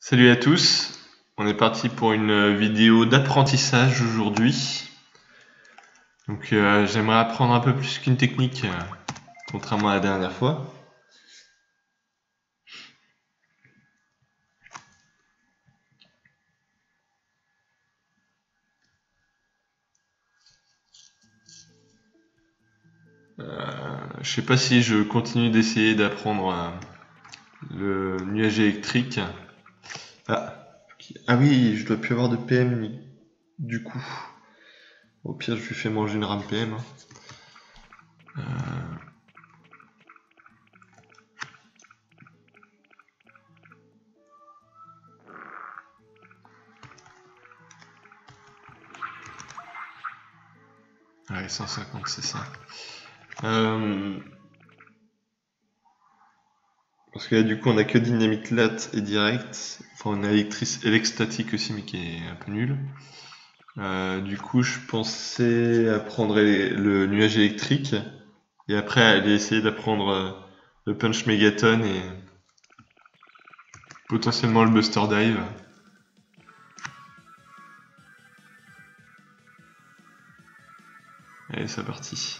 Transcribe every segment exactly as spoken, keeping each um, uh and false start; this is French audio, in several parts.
Salut à tous, on est parti pour une vidéo d'apprentissage aujourd'hui. Donc euh, j'aimerais apprendre un peu plus qu'une technique, euh, contrairement à la dernière fois. Euh, je sais pas si je continue d'essayer d'apprendre euh, le nuage électrique. Ah, ah oui, je dois plus avoir de P M du coup. Au pire, je lui fais manger une RAM P M. Euh... Ouais, cent cinquante, c'est ça. Euh... Parce que là, du coup, on a que dynamite lat et direct. Enfin, on a électrice, élecstatique aussi, mais qui est un peu nul. Euh, du coup, je pensais apprendre le nuage électrique et après aller essayer d'apprendre euh, le punch mégaton et potentiellement le buster dive. Allez, c'est parti.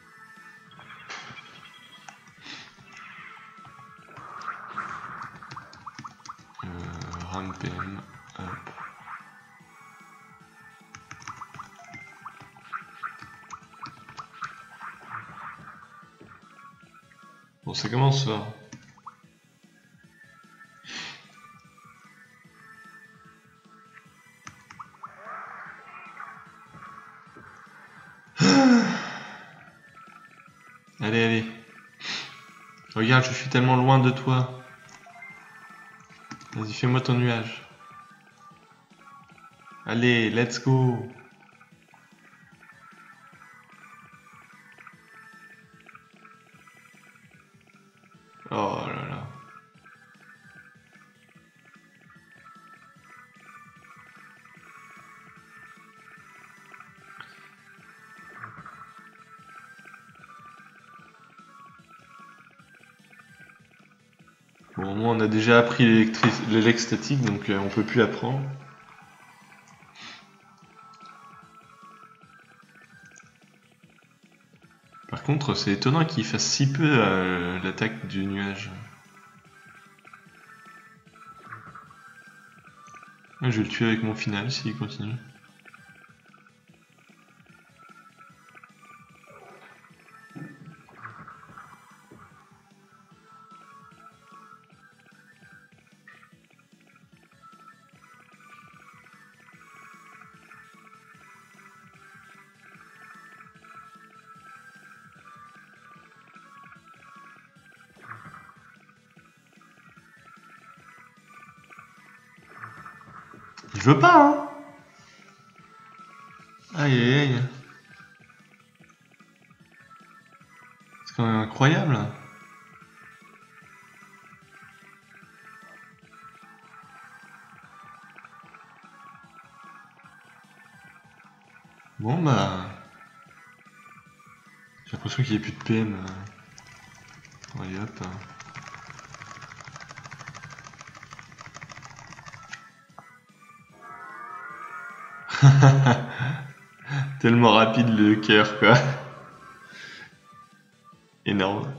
Euh, RAM P M, hop. Bon, ça commence fort. Allez, allez. Regarde, je suis tellement loin de toi. Vas-y, fais-moi ton nuage. Allez, let's go. Oh là là. Bon, au moins on a déjà appris l'électrique, donc euh, on peut plus apprendre. Par contre, c'est étonnant qu'il fasse si peu euh, l'attaque du nuage. Je vais le tuer avec mon final s'il continue. Il veut pas, hein. Aïe aïe aïe. C'est quand même incroyable. Bon bah... J'ai l'impression qu'il n'y a plus de P M. Allez hop. Tellement rapide le cœur, quoi. Énorme.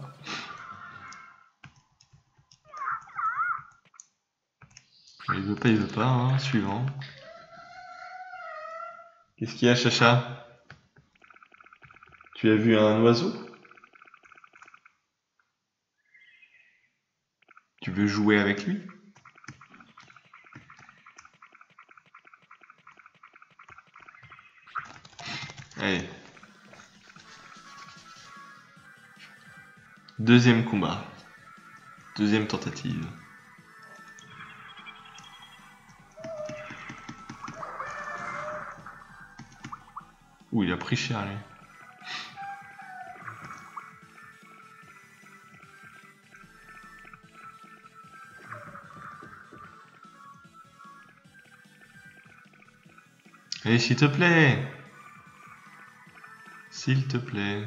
Il veut pas, il veut pas, hein. Suivant. Qu'est-ce qu'il y a, Chacha? Tu as vu un oiseau? Tu veux jouer avec lui? Allez. Deuxième combat. Deuxième tentative. Ouh, il a pris cher, lui. Allez, s'il te plaît. S'il te plaît.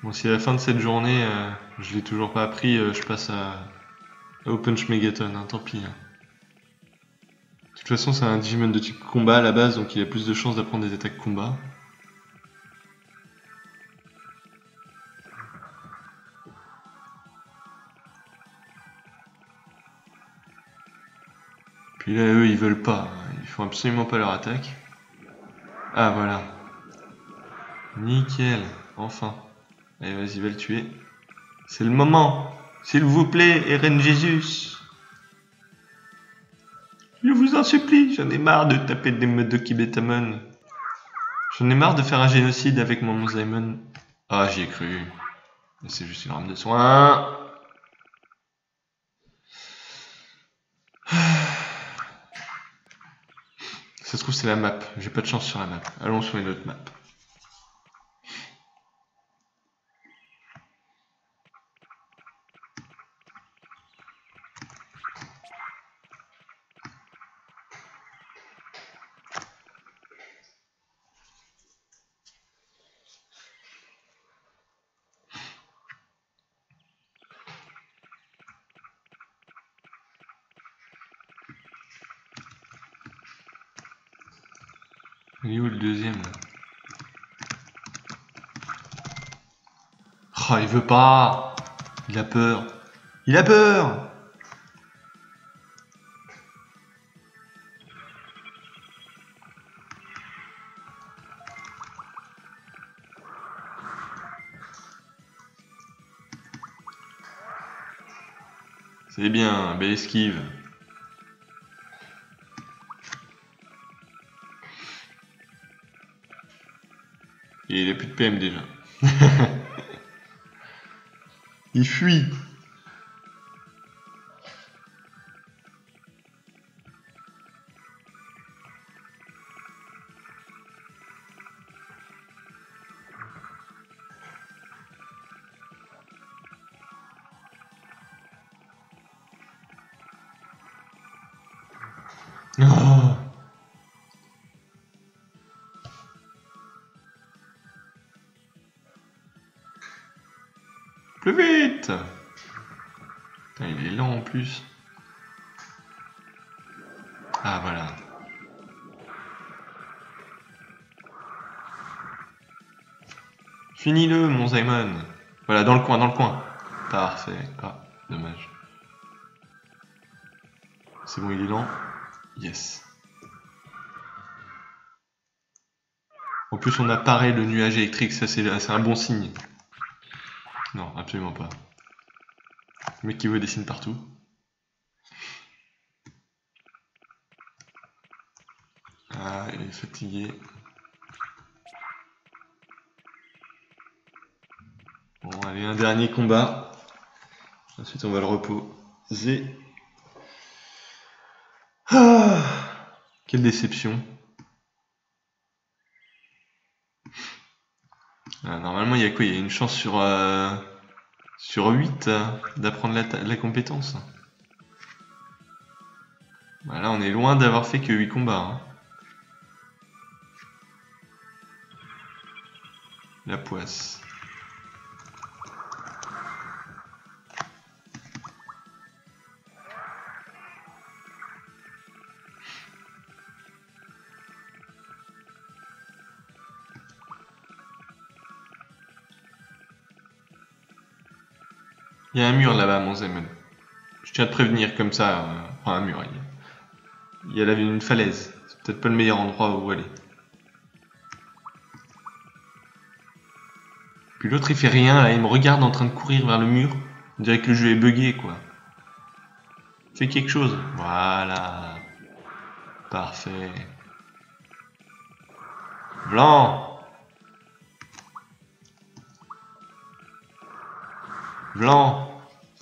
Bon, si à la fin de cette journée, euh, je l'ai toujours pas appris, euh, je passe à, à Open Schmegaton, hein, tant pis. Hein. De toute façon, c'est un Digimon de type combat à la base, donc il a plus de chances d'apprendre des attaques combat. Puis là, eux, ils veulent pas. Ils font absolument pas leur attaque. Ah, voilà. Nickel. Enfin. Allez, vas-y, va le tuer. C'est le moment. S'il vous plaît, Eren Jésus. Je vous en supplie, j'en ai marre de taper des Modoki Betamon. J'en ai marre de faire un génocide avec mon Mosaimon. Ah, j'y ai cru. Mais c'est juste une arme de soin. Ça se trouve, c'est la map. J'ai pas de chance sur la map. Allons sur une autre map. Il est où le deuxième là? Oh, il veut pas. Il a peur. Il a peur. C'est bien, belle esquive. Et il a plus de P M déjà. Il fuit. Oh. Plus vite. Putain, il est lent en plus. Ah voilà. Finis-le, mon Zaimon. Voilà, dans le coin, dans le coin. Parfait. Ah, dommage. C'est bon, il est lent. Yes. En plus, on apparaît le nuage électrique, ça c'est un bon signe. Non, absolument pas. Le mec qui veut dessine partout. Ah, il est fatigué. Bon, allez, un dernier combat. Ensuite, on va le reposer. Ah, quelle déception. Ah, normalement, il y a quoi? Il y a une chance sur, euh, sur huit euh, d'apprendre la, la compétence. Voilà, on est loin d'avoir fait que huit combats. Hein. La poisse. Il y a un mur là-bas, mon Zemen. Je tiens à te prévenir comme ça. Euh, enfin, un mur. Il y a, il y a là une falaise. C'est peut-être pas le meilleur endroit où aller. Puis l'autre il fait rien, là, il me regarde en train de courir vers le mur. On dirait que le jeu est bugué, quoi. Fais quelque chose. Voilà. Parfait. Blanc. Blanc.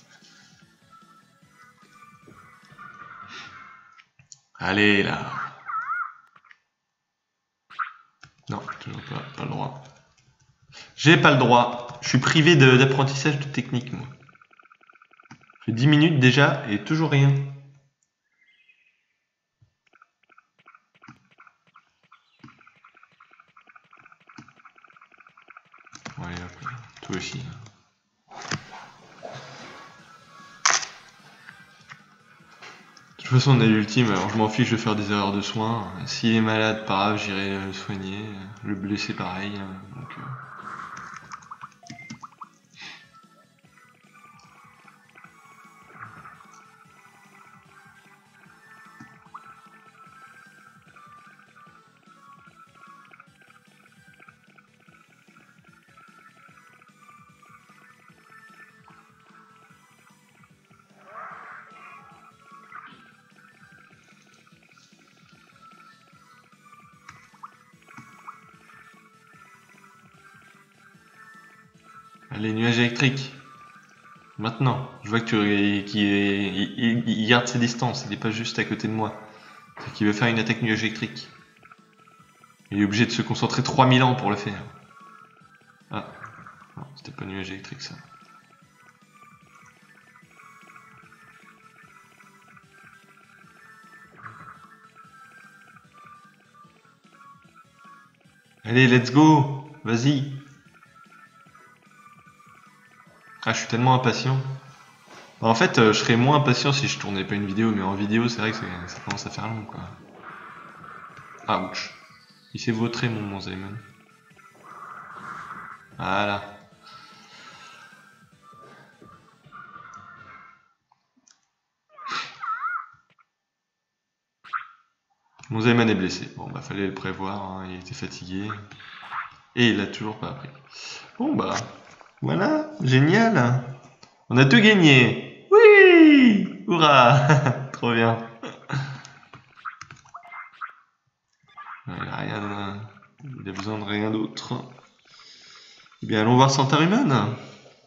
Allez, là. Non, toujours pas, pas le droit. J'ai pas le droit. Je suis privé d'apprentissage de, de technique, moi. J'ai dix minutes déjà et toujours rien. Allez, hop. Toi aussi. De toute façon, on a l'ultime, alors je m'en fiche de faire des erreurs de soins. S'il est malade, pas grave, j'irai le soigner. Le blessé, pareil. Donc, euh... Allez, nuage électrique. Maintenant, je vois que tu, qu'il est, il, il garde ses distances, il n'est pas juste à côté de moi. C'est qu'il veut faire une attaque nuage électrique. Il est obligé de se concentrer trois mille ans pour le faire. Ah, non, c'était pas nuage électrique ça. Allez, let's go! Vas-y! Ah, je suis tellement impatient. En fait, euh, je serais moins impatient si je tournais pas une vidéo, mais en vidéo, c'est vrai que ça commence à faire long, quoi. Ouch. Il s'est vautré, mon Monzaimon. Voilà. Monzaimon est blessé. Bon, bah, fallait le prévoir, hein, il était fatigué. Et il a toujours pas appris. Bon, bah, voilà, génial! On a tout gagné! Oui! Hurrah! Trop bien! Il a rien, il a besoin de rien d'autre. Eh bien, allons voir Santaruman.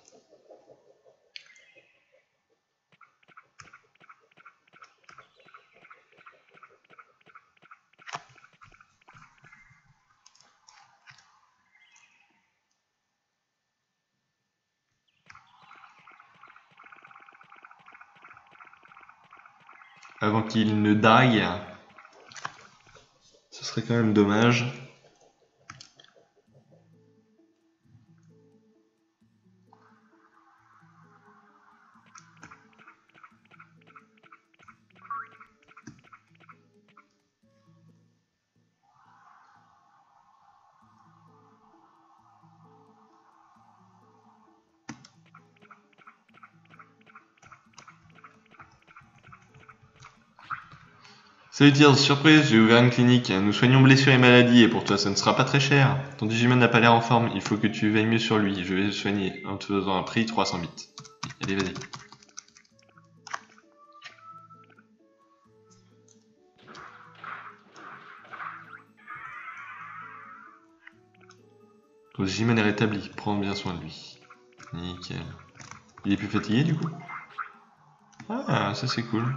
Avant qu'il ne die. Ce serait quand même dommage. Salut Tears, surprise, j'ai ouvert une clinique. Nous soignons blessures et maladies et pour toi ça ne sera pas très cher. Ton Digimon n'a pas l'air en forme, il faut que tu veilles mieux sur lui. Je vais le soigner en te faisant un prix trois cents bits. Allez, vas-y. Ton Digimon est rétabli, prends bien soin de lui. Nickel. Il est plus fatigué du coup? Ah, ça c'est cool.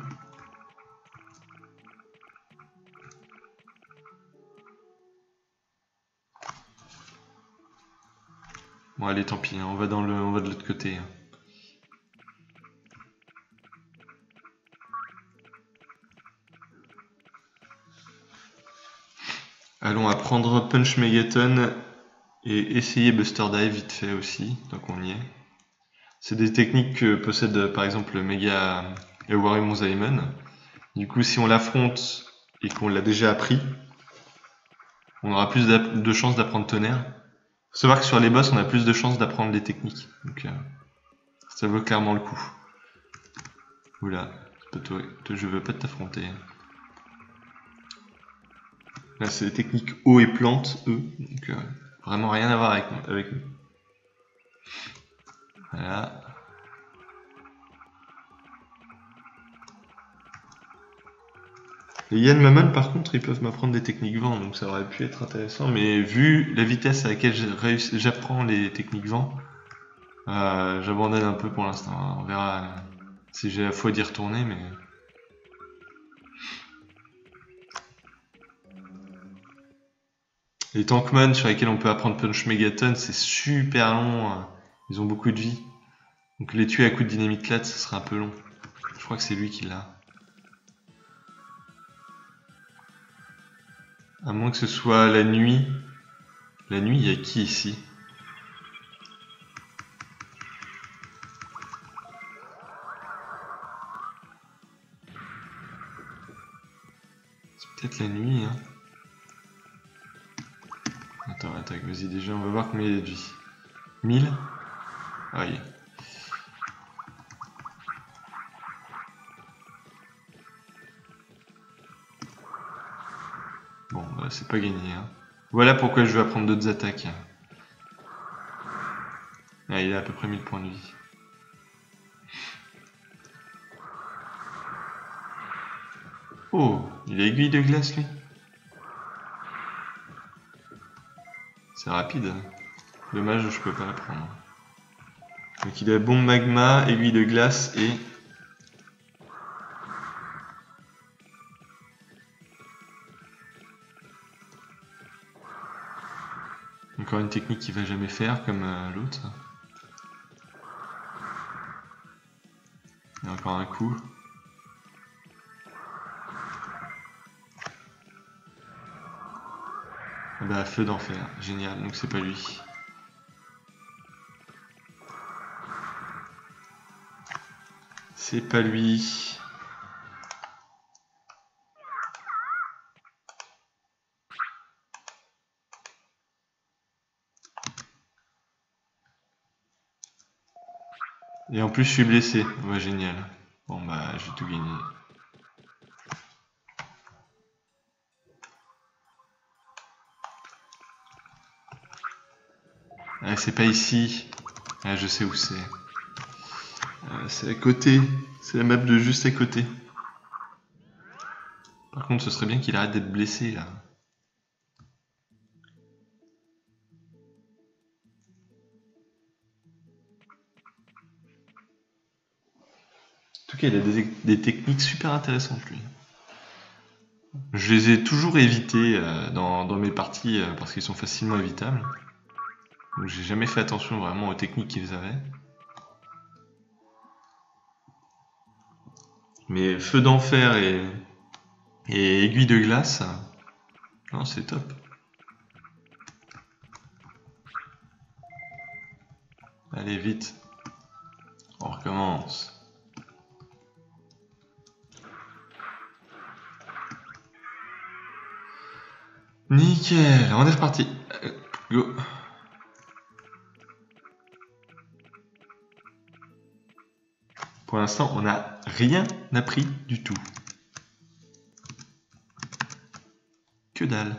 Bon allez, tant pis, hein, on va dans le, on va de l'autre côté. Allons apprendre Punch Megaton et essayer Buster Dive vite fait aussi, tant qu'on y est. C'est des techniques que possède par exemple le Mega et Wario Monzaimon. Du coup, si on l'affronte et qu'on l'a déjà appris, on aura plus de chances d'apprendre Tonnerre. Faut savoir que sur les boss, on a plus de chances d'apprendre les techniques. Donc, euh, ça vaut clairement le coup. Oula, toi, toi, je veux pas t'affronter. Là, c'est des techniques eau et plantes, eux. Donc, euh, vraiment rien à voir avec, avec nous. Voilà. Les Yanmamon, par contre, ils peuvent m'apprendre des techniques vent, donc ça aurait pu être intéressant. Mais vu la vitesse à laquelle j'apprends les techniques vent, euh, j'abandonne un peu pour l'instant. On verra si j'ai la foi d'y retourner, mais... Les Tankmon sur lesquels on peut apprendre Punch Megaton, c'est super long. Ils ont beaucoup de vie. Donc les tuer à coups de dynamite latte, ce serait un peu long. Je crois que c'est lui qui l'a. À moins que ce soit la nuit. La nuit, il y a qui ici? C'est peut-être la nuit, hein. Attends, attaque, vas-y déjà, on va voir combien il y a de vie. mille. Aïe. Bon, bah, c'est pas gagné, hein. Voilà pourquoi je vais apprendre d'autres attaques. Ah, il a à peu près mille points de vie. Oh, il a aiguille de glace, lui. C'est rapide. Dommage, je peux pas la prendre. Donc il a bombe magma, aiguille de glace et... Encore une technique qu'il va jamais faire comme euh, l'autre. Et encore un coup. Et bah feu d'enfer, génial, donc c'est pas lui. C'est pas lui. Et en plus je suis blessé, ouais génial. Bon bah j'ai tout gagné. Ah, c'est pas ici. Ah, je sais où c'est. Ah, c'est à côté. C'est la map de juste à côté. Par contre, ce serait bien qu'il arrête d'être blessé là. En tout cas, il a des, des techniques super intéressantes lui. Je les ai toujours évitées euh, dans, dans mes parties euh, parce qu'ils sont facilement évitables. Donc j'ai jamais fait attention vraiment aux techniques qu'ils avaient. Mais feu d'enfer et, et aiguille de glace, non c'est top. Allez vite, on recommence. Nickel, on est reparti. Go. Pour l'instant, on n'a rien appris du tout. Que dalle.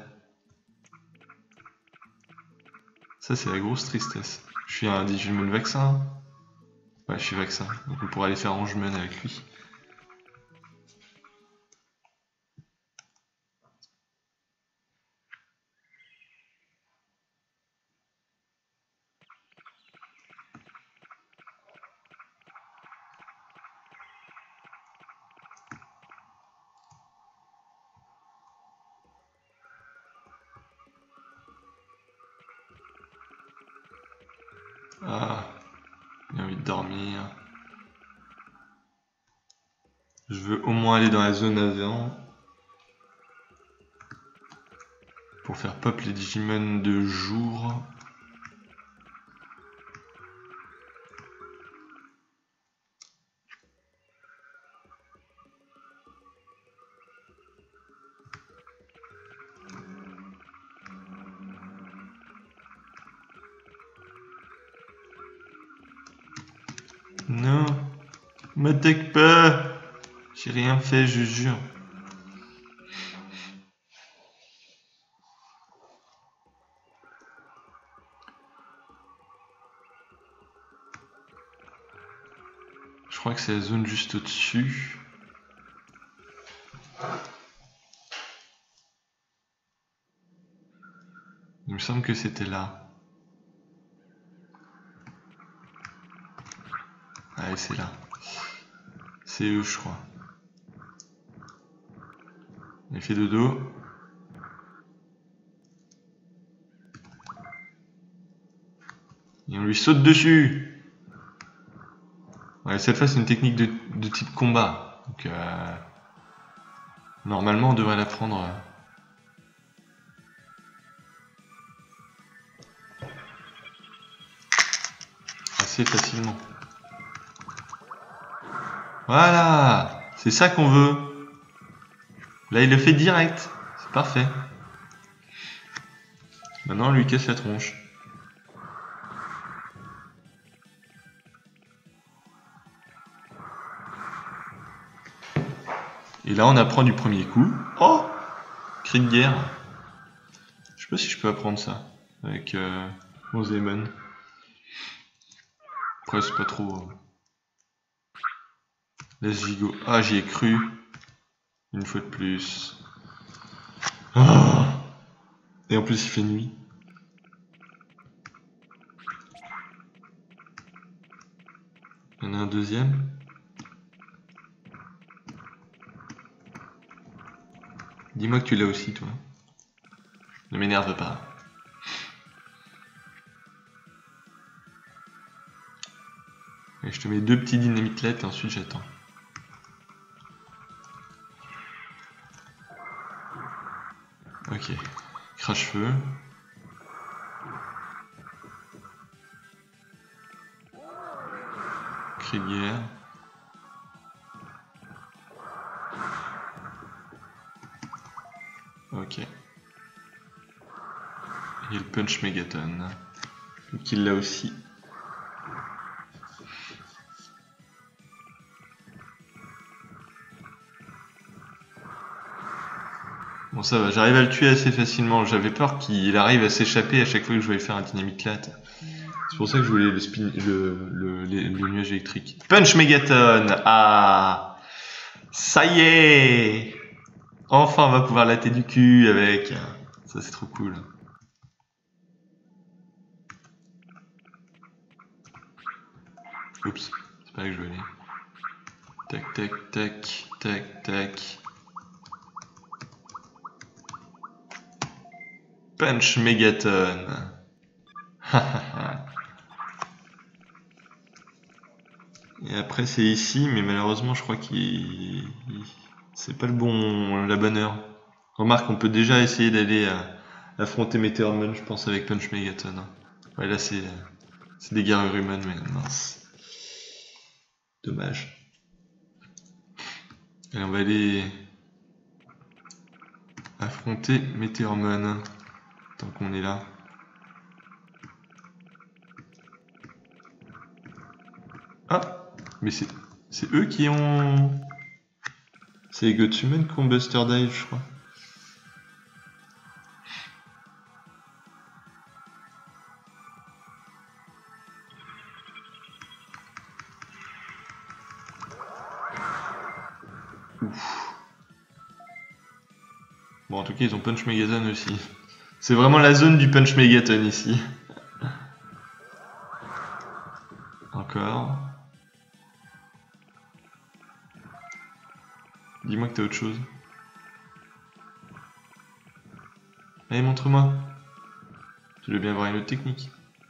Ça, c'est la grosse tristesse. Je suis un Digimon vaccin. Ouais, je suis vaccin. Donc on pourra aller faire Angemon avec lui. Ah, j'ai envie de dormir. Je veux au moins aller dans la zone avant pour faire pop les Digimon de jour. Non, m'attaque pas. J'ai rien fait, je jure. Je crois que c'est la zone juste au-dessus. Il me semble que c'était là. Allez, c'est là. C'est eux, je crois. Il fait dodo. Et on lui saute dessus. Ouais, cette fois, c'est une technique de, de type combat. Donc, euh, normalement, on devrait l'apprendre assez facilement. Voilà, c'est ça qu'on veut. Là, il le fait direct. C'est parfait. Maintenant, on lui casse la tronche. Et là, on apprend du premier coup. Oh! Cri de guerre. Je sais pas si je peux apprendre ça avec euh, mon Zemon. Après, c'est pas trop. Let's gigo. Ah, j'y ai cru. Une fois de plus. Oh! Et en plus, il fait nuit. Il y en a un deuxième. Dis-moi que tu l'as aussi, toi. Ne m'énerve pas. Et je te mets deux petits dynamites et ensuite j'attends. Ok. Crache-feu. Cri de guerre. Ok. Et le punch mégaton. Qu'il l'a aussi. Bon, ça va, j'arrive à le tuer assez facilement. J'avais peur qu'il arrive à s'échapper à chaque fois que je voulais faire un dynamite lat. C'est pour ça que je voulais le, spin, le, le, le, le nuage électrique. Punch mégaton. Ah, ça y est. Enfin, on va pouvoir latter du cul avec. Ça, c'est trop cool. Oups, c'est pas là que je veux aller. Tac, tac, tac, tac, tac. Punch mégaton. Et après c'est ici, mais malheureusement je crois qu'il c'est pas le bon la bonne heure. Remarque, on peut déjà essayer d'aller affronter Meteormon, je pense, avec Punch Mégaton. Ouais, là c'est c'est des garures humaines, mais mince. Dommage. Allez, on va aller affronter Meteormon tant qu'on est là. Ah, mais c'est c'est eux qui ont... C'est les Godsumon qui ont Buster Dive, je crois. Ouf. Bon, en tout cas, ils ont Punch Mégaton aussi. C'est vraiment la zone du Punch Mégaton ici. Encore. Dis-moi que t'as autre chose. Allez, montre-moi. Tu veux bien voir une autre technique.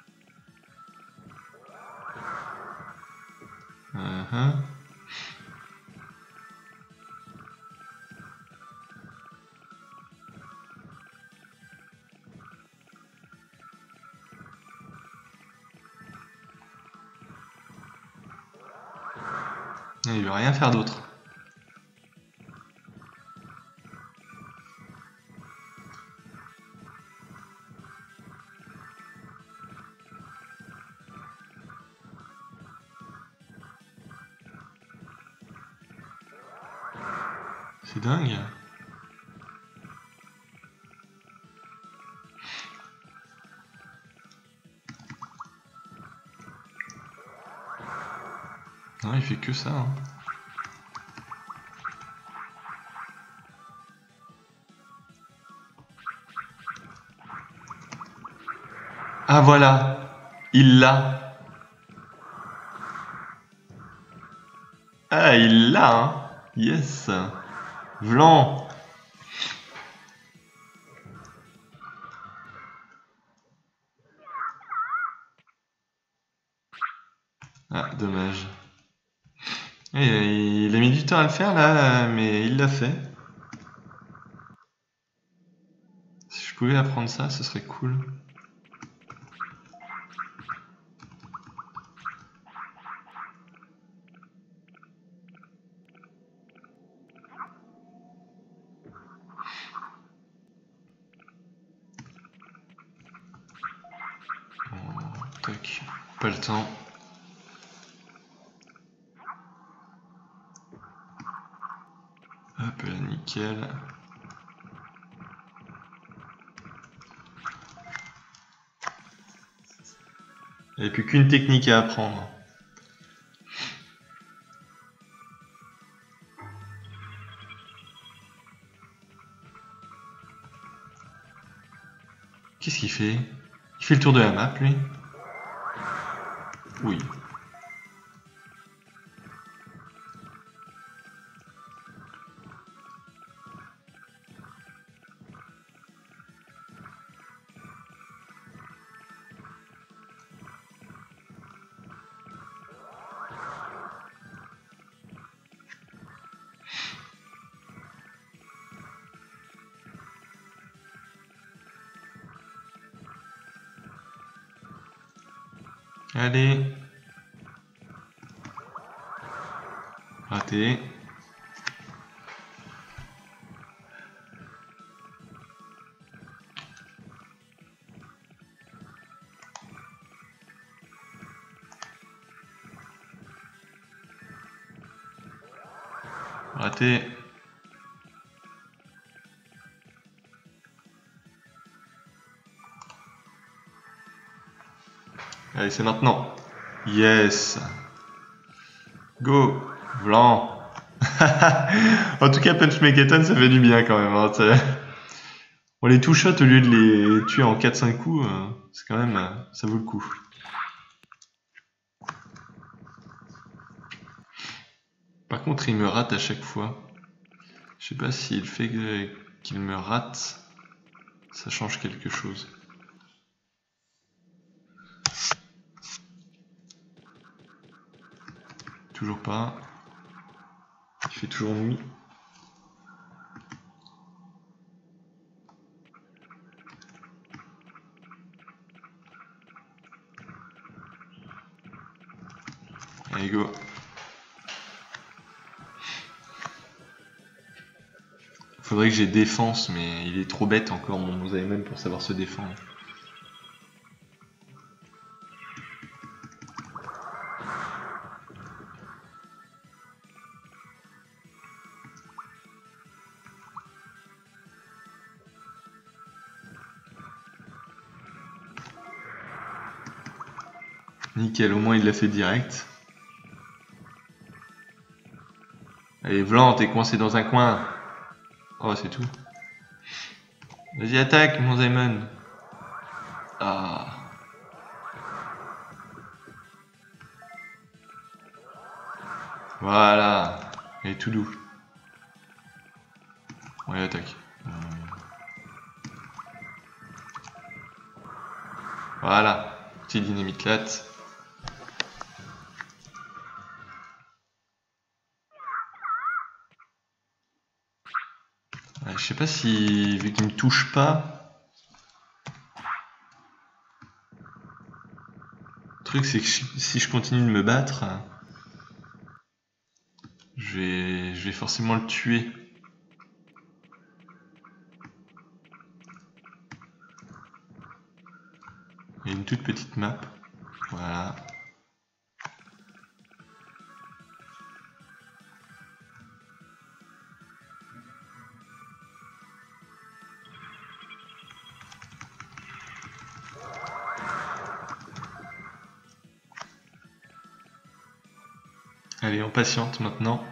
Uh-huh. Il veut rien faire d'autre. C'est dingue. Non, il fait que ça. Hein. Ah voilà, il l'a. Ah, il l'a, hein. Yes. Vlan. Ah, dommage. Et il a mis du temps à le faire là, mais il l'a fait. Si je pouvais apprendre ça, ce serait cool. Pas le temps. Hop là, nickel. Il n'y a plus qu'une technique à apprendre. Qu'est-ce qu'il fait? Il fait le tour de la map, lui? Oui. Allez. Raté. Raté. Allez, c'est maintenant. Yes. Go. Blanc. En tout cas, Punch Megaton, ça fait du bien quand même. Hein, on les two-shot au lieu de les tuer en quatre cinq coups. Euh, c'est quand même... Euh, ça vaut le coup. Par contre, il me rate à chaque fois. Je sais pas si le fait qu'il me rate, ça change quelque chose. Toujours pas. Il fait toujours nuit. Allez, go. Faudrait que j'ai défense, mais il est trop bête encore, mon Mosaïmon, pour savoir se défendre. Nickel, au moins il l'a fait direct. Allez, Vlan, t'es coincé dans un coin. Oh, c'est tout. Vas-y, attaque, mon Mosaïmon. Ah. Voilà. Il est tout doux. Ouais, attaque. Voilà. Petit dynamite latte. Je sais pas si, vu qu'il me touche pas, le truc c'est que si je continue de me battre, je vais, je vais forcément le tuer. Il y a une toute petite map, voilà. Allez, on patiente maintenant.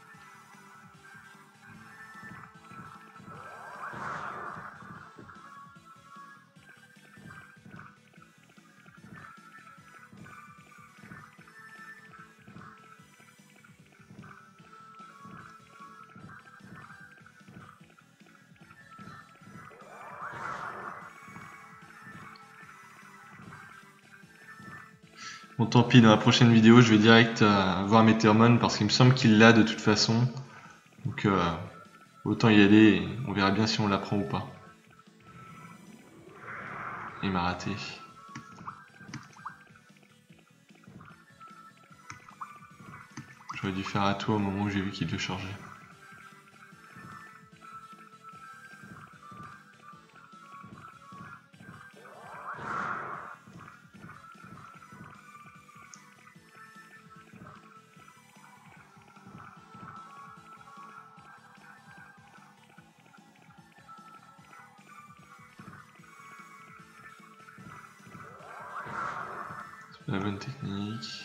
Bon, tant pis, dans la prochaine vidéo, je vais direct euh, voir Meteormon parce qu'il me semble qu'il l'a de toute façon. Donc, euh, autant y aller et on verra bien si on l'apprend ou pas. Il m'a raté. J'aurais dû faire à toi au moment où j'ai vu qu'il le chargeait. La bonne technique.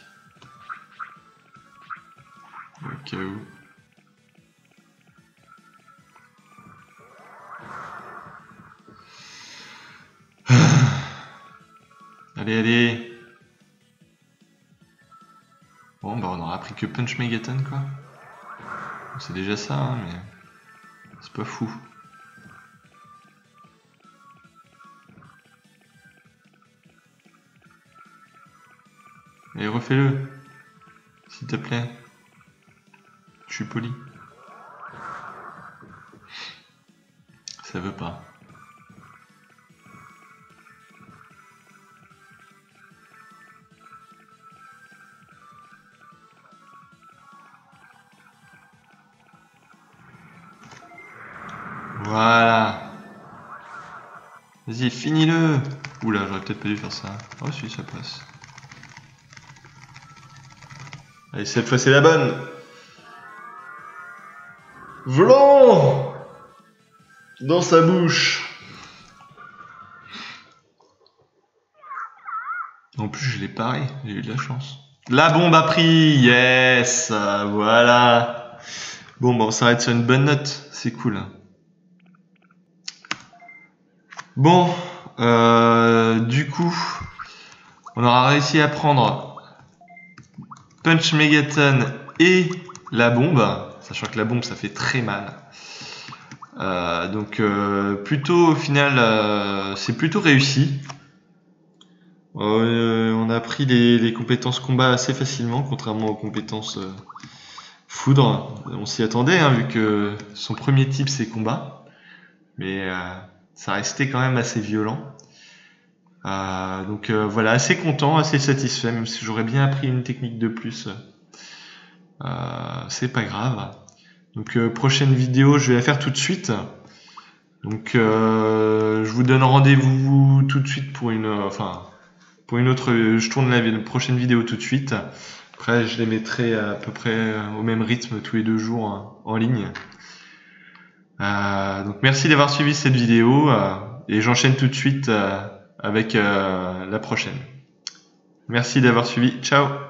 Au cas où. Allez, allez. Bon, bah on aura appris que Punch Megaton, quoi. C'est déjà ça, hein, mais c'est pas fou. Allez, refais-le. S'il te plaît. Je suis poli. Ça veut pas. Voilà. Vas-y, finis-le. Oula, j'aurais peut-être pas dû faire ça. Oh si, ça passe. Allez, cette fois c'est la bonne. Vlan dans sa bouche. En plus, je l'ai paré, j'ai eu de la chance. La bombe a pris, yes, voilà. Bon, bah, on s'arrête sur une bonne note, c'est cool. Bon, euh, du coup, on aura réussi à prendre Punch Megaton et la bombe, sachant que la bombe, ça fait très mal. Euh, donc, euh, plutôt, au final, euh, c'est plutôt réussi. Euh, on a pris les, les compétences combat assez facilement, contrairement aux compétences euh, foudre. On s'y attendait, hein, vu que son premier type c'est combat, mais euh, ça restait quand même assez violent. Euh, donc euh, voilà, assez content, assez satisfait, même si j'aurais bien appris une technique de plus. Euh, c'est pas grave. Donc euh, prochaine vidéo, je vais la faire tout de suite. Donc euh, je vous donne rendez-vous tout de suite pour une... Euh, enfin... Pour une autre, je tourne la, la prochaine vidéo tout de suite. Après, je les mettrai à peu près au même rythme tous les deux jours hein, en ligne. Euh, donc merci d'avoir suivi cette vidéo euh, et j'enchaîne tout de suite euh, avec euh, la prochaine. Merci d'avoir suivi. Ciao!